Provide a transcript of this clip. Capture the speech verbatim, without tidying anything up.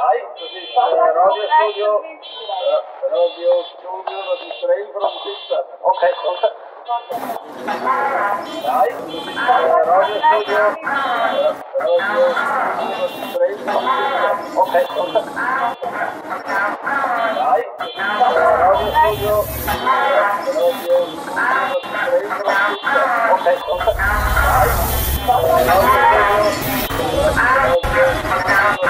Dai, das ist äh, Radiostudio, äh, Radiostudio, das ist der Elfer am siebten. Okay, okay. Dai, das ist äh, Radiostudio, äh, Radiostudio, das ist der Elfer am siebten. Okay, okay. Dai, das ist äh, Radiostudio, äh, Radiostudio, das ist der Elfer am siebten. Okay, okay. Dai, das ist äh, Radiostudio, äh, Radiostudio,